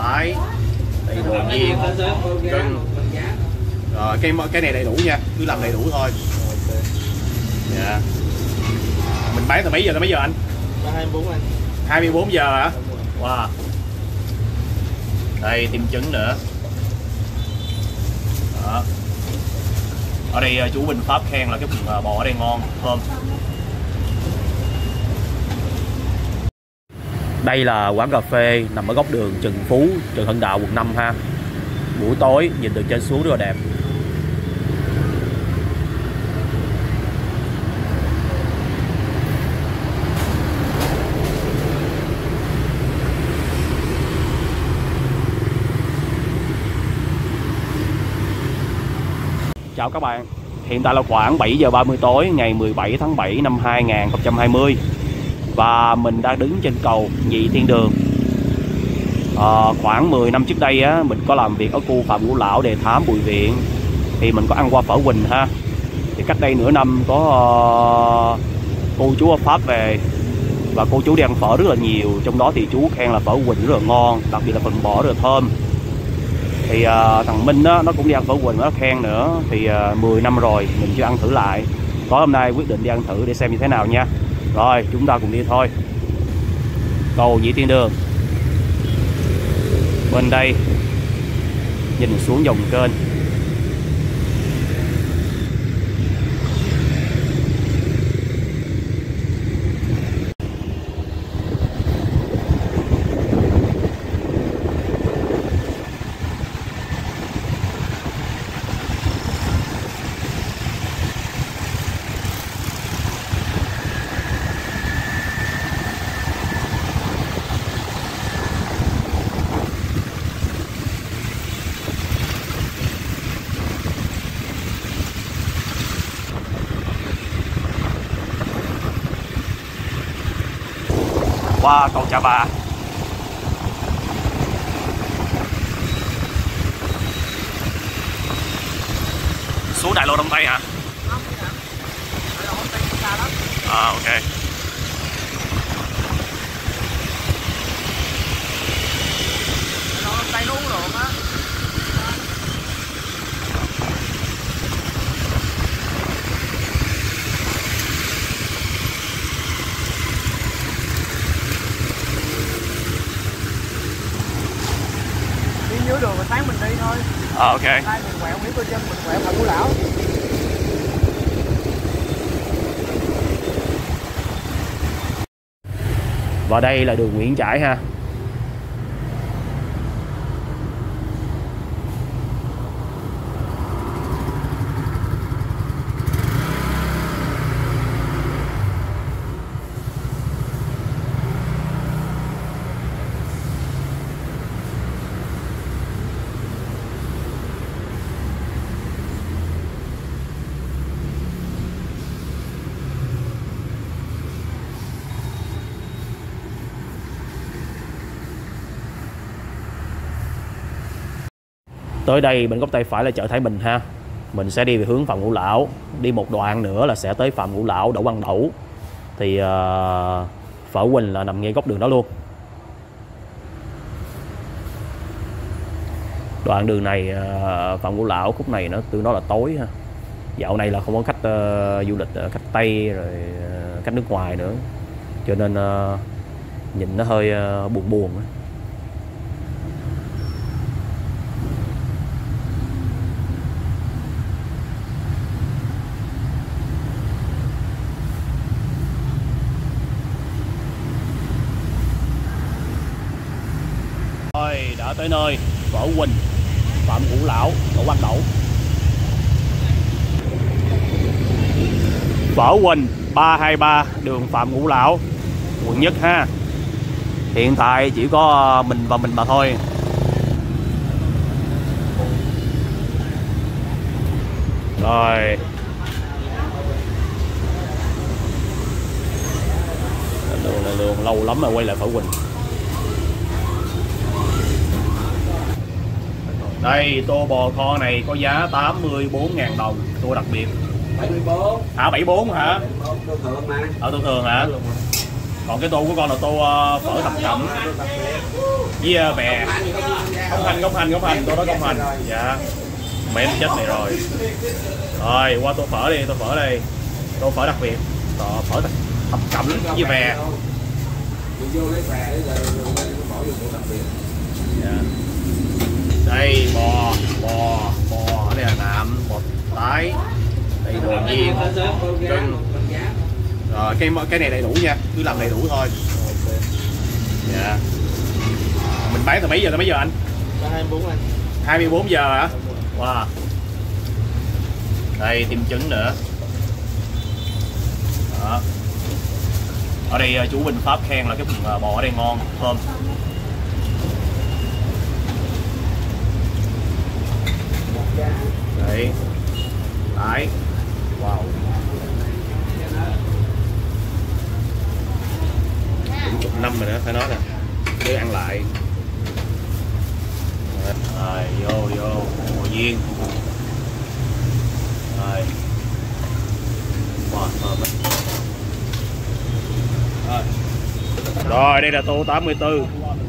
tái, đầy đồ viên, gừng. Rồi cái này đầy đủ nha, cứ làm đầy đủ thôi. Dạ. Mình bán từ mấy giờ tới mấy giờ anh? 24 anh. 24 giờ hả? Wow. Đây thêm trứng nữa. Đó. Ở đây chú Bình Pháp khen là cái phần bò ở đây ngon, thơm. Đây là quán cà phê nằm ở góc đường Trần Phú, Trần Hưng Đạo, quận 5 ha. Buổi tối nhìn từ trên xuống rất là đẹp. Chào các bạn, hiện tại là khoảng 7 giờ 30 tối ngày 17 tháng 7 năm 2020 và mình đang đứng trên cầu Nhị Thiên Đường. Khoảng 10 năm trước đây á, mình có làm việc ở khu Phạm Ngũ Lão Đề Thám Bùi Viện, thì mình có ăn qua phở Quỳnh ha. Thì cách đây nửa năm có cô chú ở Pháp về và cô chú đi ăn phở rất là nhiều, trong đó thì chú khen là phở Quỳnh rất là ngon, đặc biệt là phần bò rất là thơm. Thì thằng Minh đó, nó cũng đi ăn phở Quỳnh, nó khen nữa. Thì 10 năm rồi mình chưa ăn thử lại, có hôm nay quyết định đi ăn thử để xem như thế nào nha. Rồi chúng ta cùng đi thôi. Cầu Nhị Thiên Đường, bên đây nhìn xuống dòng kênh. Qua cầu Trà Bà. Xuống đại lộ Đông Tây hả? Ok. Dưới đường mà sáng mình đi thôi. Ok. Đây mình quẹo Nguyễn Tô Trân, mình quẹo Phạm Ngũ Lão. Và đây là đường Nguyễn Trãi ha. Tới đây bên góc tay phải là chợ Thái Bình ha. Mình sẽ đi về hướng Phạm Ngũ Lão, đi một đoạn nữa là sẽ tới Phạm Ngũ Lão, Đậu Văn Đẩu. Thì phở Quỳnh là nằm ngay góc đường đó luôn. Đoạn đường này Phạm Ngũ Lão khúc này nó tương đối là tối ha. Dạo này là không có khách du lịch, khách Tây rồi khách nước ngoài nữa, cho nên nhìn nó hơi buồn buồn. Rồi đã tới nơi phở Quỳnh, Phạm Ngũ Lão, Đậu Văn Đẩu. Phở Quỳnh 323 đường Phạm Ngũ Lão, quận Nhất ha. Hiện tại chỉ có mình và mình mà thôi. Rồi đường lâu lắm mà quay lại phở Quỳnh. Đây tô bò kho này có giá 84.000 đồng, tô đặc biệt. 74. Hả 74 hả? 74 tô thường mà. Ở tô thường hả? Còn cái tô của con là tô phở thập cẩm với bè. Công hành, tô đó công hành. Dạ. Mẹ chết mày rồi. Rồi qua tô phở đi, tô phở đặc biệt, phở thập cẩm với bè. Dạ. Đây bò ở đây là nạm, bò tái, đây đồ chiên, cưng. Rồi cái này đầy đủ nha, cứ làm đầy đủ thôi. Dạ. Mình bán từ mấy giờ tới mấy giờ anh? 24 anh. 24 giờ hả? Wow. Đây thêm trứng nữa. Đó. Ở đây chú Bình Pháp khen là cái phần bò ở đây ngon, thơm. Đấy. Đấy. Wow. Cũng chục năm rồi đó, phải nói nè. Để ăn lại. Rồi, vô, bò viên. Rồi. Wow, thơm lắm. Rồi, đây là tô 84.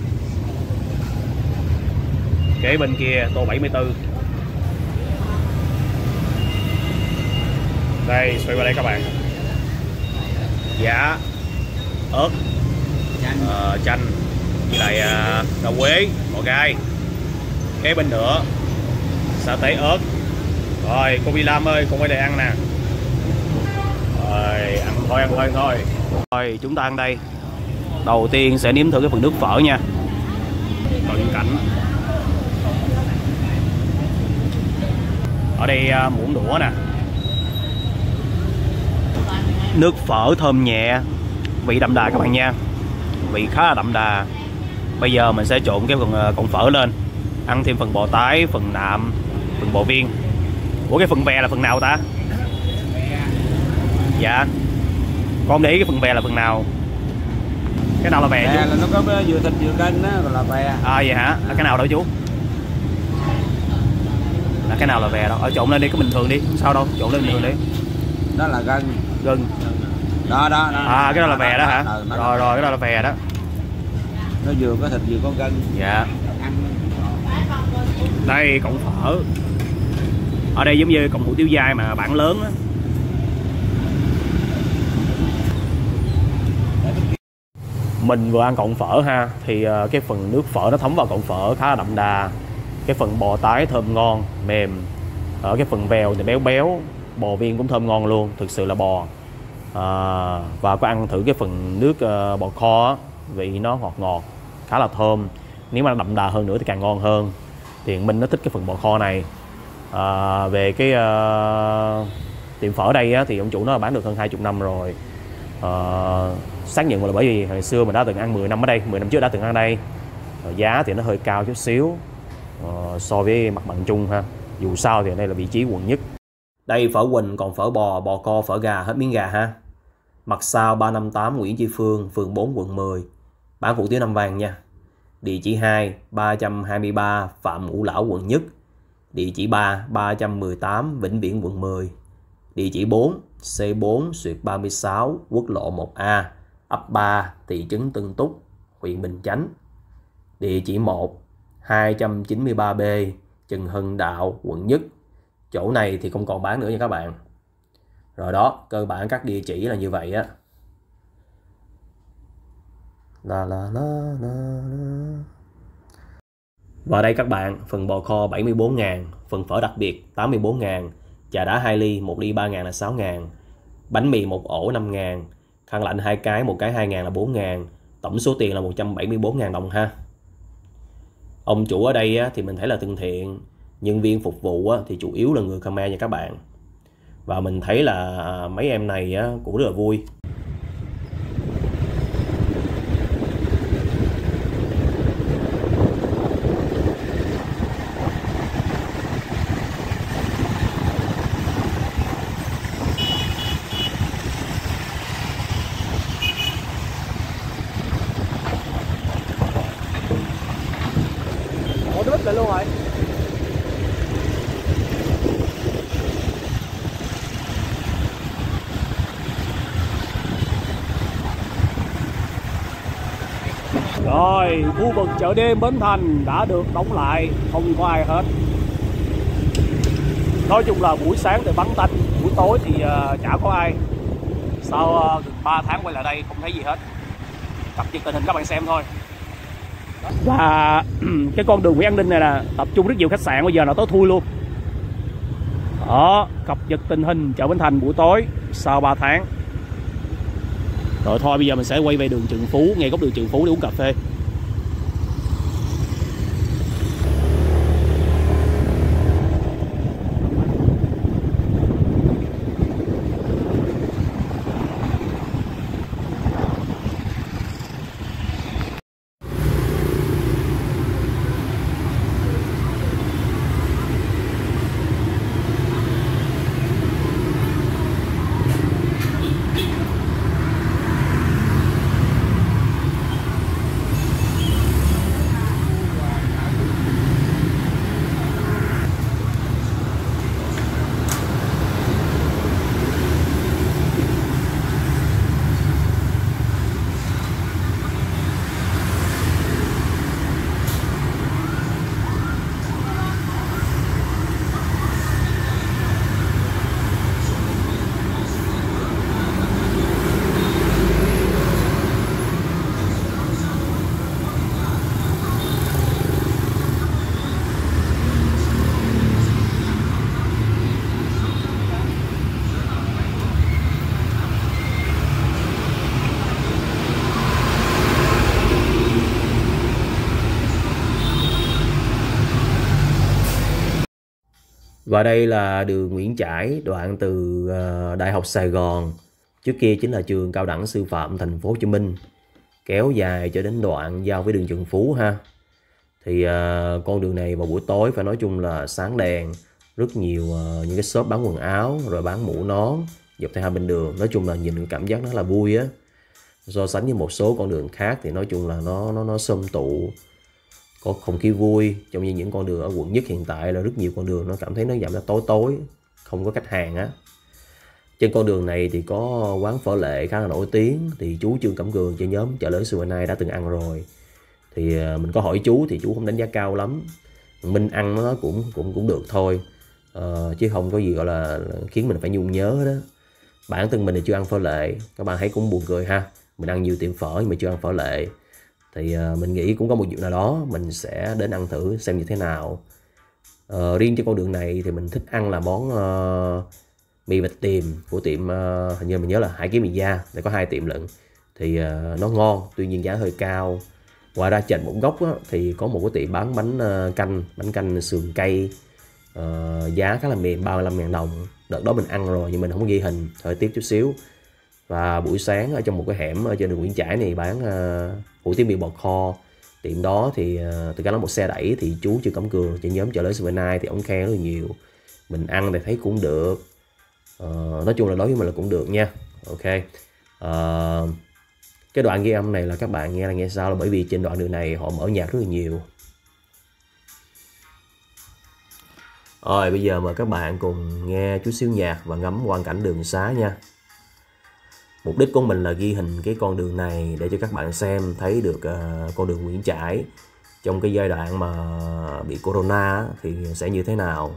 Kế bên kia tô 74. Đây, xoay qua đây các bạn. Giá, ớt, chanh với lại rau quế, bò gai. Kế bên nữa sa tế ớt. Rồi cô Bi Lam ơi, con quay đây ăn nè. Rồi ăn thôi. Rồi chúng ta ăn đây. Đầu tiên sẽ nếm thử cái phần nước phở nha. Cận cảnh. Ở đây muỗng đũa nè. Nước phở thơm nhẹ, vị đậm đà các bạn nha. Vị khá là đậm đà. Bây giờ mình sẽ trộn cái phần cọng phở lên. Ăn thêm phần bò tái, phần nạm, phần bò viên. Ủa cái phần bè là phần nào ta? Dạ. Con để ý cái phần bè là phần nào? Cái nào là bè chú? Là nó có vừa thịt vừa canh á, còn là bè. À vậy hả? Là cái nào đó chú? Là cái nào là bè đó? Ở trộn lên đi, cái bình thường đi, không sao đâu, trộn lên bình thường đi. Đó là gân. Đó. À cái đó là bè đó hả? Rồi cái đó là bè đó. Nó vừa có thịt vừa có gân. Dạ. Đây cọng phở. Ở đây giống như cọng hủ tiếu dai mà bản lớn á. Mình vừa ăn cọng phở ha, thì cái phần nước phở nó thấm vào cọng phở khá là đậm đà. Cái phần bò tái thơm ngon, mềm. Ở cái phần bèo thì béo béo, bò viên cũng thơm ngon luôn, thực sự là bò. Và có ăn thử cái phần nước bò kho á, vị nó ngọt ngọt, khá là thơm. Nếu mà đậm đà hơn nữa thì càng ngon hơn. Thì mình nó thích cái phần bò kho này. Về cái tiệm phở đây á, thì ông chủ nó bán được hơn 20 năm rồi. Xác nhận là bởi vì hồi xưa mình đã từng ăn 10 năm ở đây, 10 năm trước đã từng ăn ở đây. Giá thì nó hơi cao chút xíu so với mặt bằng chung ha. Dù sao thì đây là vị trí quận nhất. Đây phở Quỳnh, còn phở bò, bò kho, phở gà, hết miếng gà ha. Mặt sau 358 Nguyễn Tri Phương, phường 4 quận 10. Bán hủ tiếu 5 vàng nha. Địa chỉ 2 323 Phạm Ngũ Lão quận Nhất. Địa chỉ 3 318 Vĩnh Viễn quận 10. Địa chỉ 4 C4/36 Quốc lộ 1A, ấp 3, thị trấn Tân Túc, huyện Bình Chánh. Địa chỉ 1 293B Trần Hưng Đạo, quận Nhất. Chỗ này thì không còn bán nữa nha các bạn. Rồi đó, cơ bản các địa chỉ là như vậy á. Và đây các bạn, phần bò kho 74.000, phần phở đặc biệt 84.000, trà đá 2 ly, 1 ly 3.000 là 6.000, bánh mì 1 ổ 5.000, khăn lạnh 2 cái, 1 cái 2.000 là 4.000, tổng số tiền là 174.000 đồng ha. Ông chủ ở đây thì mình thấy là thân thiện, nhân viên phục vụ thì chủ yếu là người Khmer nha các bạn. Và mình thấy là mấy em này cũng rất là vui. Ủa đứt lại luôn rồi. Rồi, khu vực chợ đêm Bến Thành đã được đóng lại, không có ai hết. Nói chung là buổi sáng thì vắng tanh, buổi tối thì chả có ai. Sau gần 3 tháng quay lại đây không thấy gì hết. Cập nhật tình hình các bạn xem thôi. Và cái con đường Nguyễn An Ninh này là tập trung rất nhiều khách sạn, bây giờ là tối thui luôn. Đó, cập nhật tình hình chợ Bến Thành buổi tối sau 3 tháng. Rồi thôi bây giờ mình sẽ quay về đường Trần Phú, ngay góc đường Trần Phú để uống cà phê. Và đây là đường Nguyễn Trãi, đoạn từ Đại học Sài Gòn, trước kia chính là trường Cao đẳng Sư phạm Thành phố Hồ Chí Minh, kéo dài cho đến đoạn giao với đường Trần Phú ha. Thì con đường này vào buổi tối phải nói chung là sáng đèn, rất nhiều những cái shop bán quần áo rồi bán mũ nón dọc theo hai bên đường. Nói chung là nhìn cái cảm giác nó là vui á. So sánh với một số con đường khác thì nói chung là nó xôm tụ, có không khí vui. Trong như những con đường ở quận nhất hiện tại là rất nhiều con đường nó cảm thấy nó giảm ra tối tối, không có khách hàng á. Trên con đường này thì có quán phở Lệ khá là nổi tiếng, thì chú Trương Cẩm Cường trên nhóm Chợ Lớn Xưa đã từng ăn rồi. Thì mình có hỏi chú thì chú không đánh giá cao lắm, mình ăn nó cũng được thôi, chứ không có gì gọi là khiến mình phải nhung nhớ đó. Bản thân mình thì chưa ăn phở Lệ, các bạn thấy cũng buồn cười ha. Mình ăn nhiều tiệm phở nhưng mà chưa ăn phở Lệ. Thì mình nghĩ cũng có một dịp nào đó mình sẽ đến ăn thử xem như thế nào. Riêng trên con đường này thì mình thích ăn là món mì vịt tiềm của tiệm hình như mình nhớ là Hải Kiếm Mì Gia, để có 2 tiệm lận. Thì nó ngon, tuy nhiên giá hơi cao. Ngoài ra chệch một góc á, thì có một cái tiệm bán bánh canh sườn cây, giá khá là mềm, 35.000 đồng. Đợt đó mình ăn rồi nhưng mình không có ghi hình, hơi tiếc chút xíu. Và buổi sáng ở trong một cái hẻm ở trên đường Nguyễn Trãi này bán hủ tiếu mì bò kho. Tiệm đó thì từ cái nó một xe đẩy, thì chú Trương Cẩm Cường trên nhóm Chợ Lớn Xưa thì ông khen rất là nhiều. Mình ăn thì thấy cũng được, nói chung là đối với mình là cũng được nha. Ok, cái đoạn ghi âm này là các bạn nghe là nghe sao, là bởi vì trên đoạn đường này họ mở nhạc rất là nhiều. Rồi bây giờ mời các bạn cùng nghe chút xíu nhạc và ngắm quang cảnh đường xá nha. Mục đích của mình là ghi hình cái con đường này để cho các bạn xem thấy được con đường Nguyễn Trãi trong cái giai đoạn mà bị corona thì sẽ như thế nào.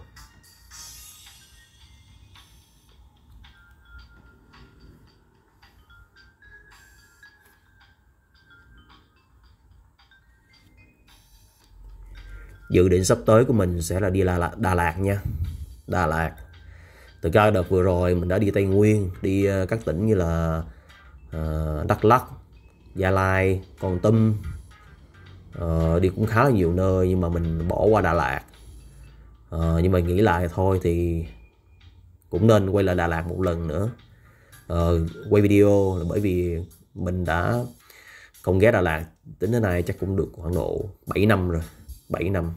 Dự định sắp tới của mình sẽ là đi Đà Lạt nha. Đà Lạt. Từ cái đợt vừa rồi mình đã đi Tây Nguyên, đi các tỉnh như là Đắk Lắk, Gia Lai, Kon Tum, đi cũng khá là nhiều nơi, nhưng mà mình bỏ qua Đà Lạt. Nhưng mà nghĩ lại thôi thì cũng nên quay lại Đà Lạt một lần nữa, quay video, là bởi vì mình đã không ghé Đà Lạt tính đến nay chắc cũng được khoảng độ 7 năm rồi. 7 năm.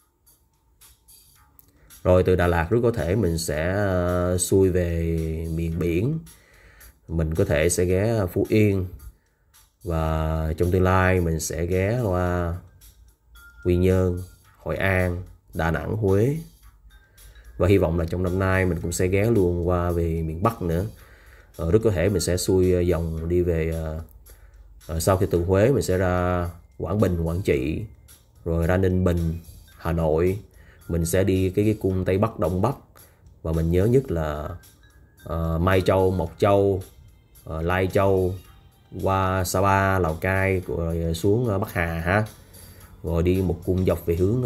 Rồi từ Đà Lạt rất có thể mình sẽ xuôi về miền biển. Mình có thể sẽ ghé Phú Yên, và trong tương lai mình sẽ ghé qua Quy Nhơn, Hội An, Đà Nẵng, Huế. Và hy vọng là trong năm nay mình cũng sẽ ghé luôn qua về miền Bắc nữa. Rất có thể mình sẽ xuôi dòng đi về, sau khi từ Huế mình sẽ ra Quảng Bình, Quảng Trị, rồi ra Ninh Bình, Hà Nội. Mình sẽ đi cái cung Tây Bắc, Đông Bắc, và mình nhớ nhất là Mai Châu, Mộc Châu, Lai Châu, qua Sapa, Lào Cai, rồi xuống Bắc Hà ha, rồi đi một cung dọc về hướng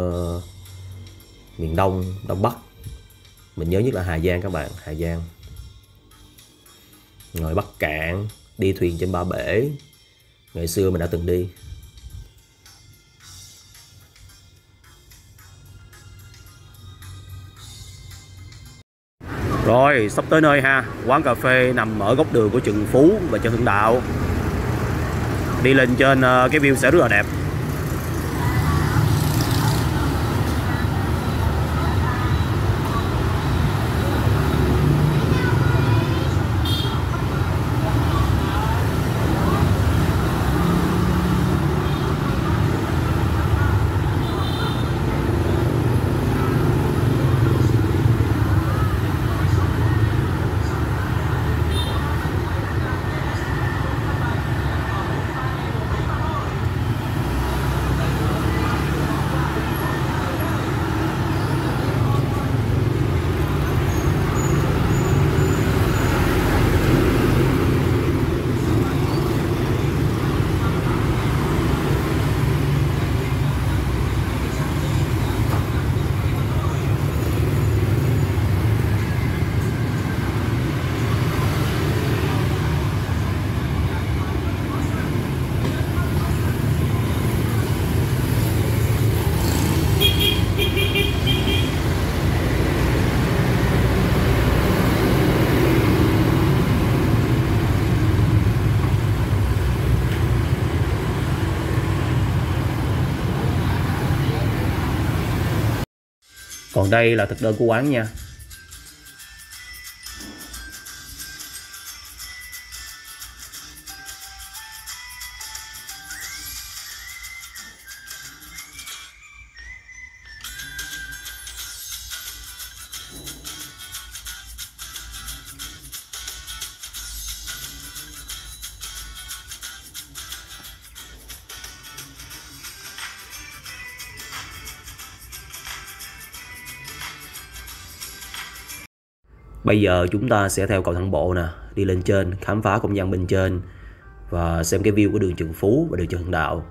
miền Đông, Đông Bắc. Mình nhớ nhất là Hà Giang các bạn, Hà Giang, rồi Bắc Cạn, đi thuyền trên Ba Bể, ngày xưa mình đã từng đi. Rồi sắp tới nơi ha, quán cà phê nằm ở góc đường của Trần Phú và Trần Hưng Đạo. Đi lên trên cái view sẽ rất là đẹp. Còn đây là thực đơn của quán nha. Bây giờ chúng ta sẽ theo cầu thang bộ nè, đi lên trên khám phá không gian bên trên và xem cái view của đường Trần Phú và đường Trần Hưng Đạo.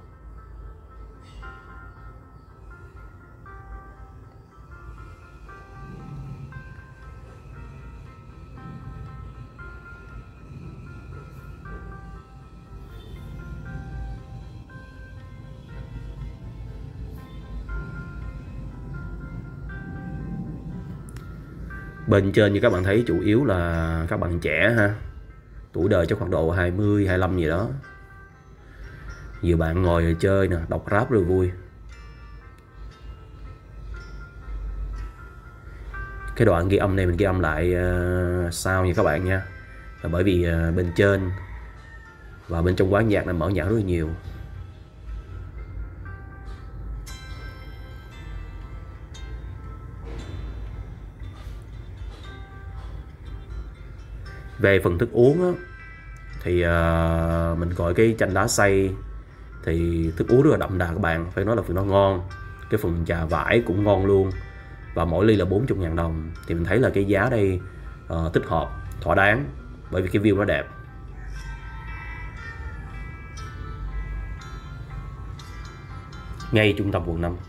Bên trên như các bạn thấy chủ yếu là các bạn trẻ ha, tuổi đời chắc khoảng độ 20, 25 gì đó. Nhiều bạn ngồi chơi nè, đọc rap rất vui. Cái đoạn ghi âm này mình ghi âm lại sau nha các bạn nha, là bởi vì bên trên và bên trong quán nhạc này mở nhạc rất là nhiều. Về phần thức uống á, thì mình gọi cái chanh đá xay thì thức uống rất là đậm đà các bạn, phải nói là phần nó ngon. Cái phần trà vải cũng ngon luôn, và mỗi ly là 40.000 đồng. Thì mình thấy là cái giá đây thích hợp, thỏa đáng, bởi vì cái view nó đẹp. Ngay trung tâm quận 5.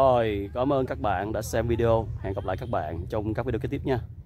Rồi, cảm ơn các bạn đã xem video. Hẹn gặp lại các bạn trong các video kế tiếp nha.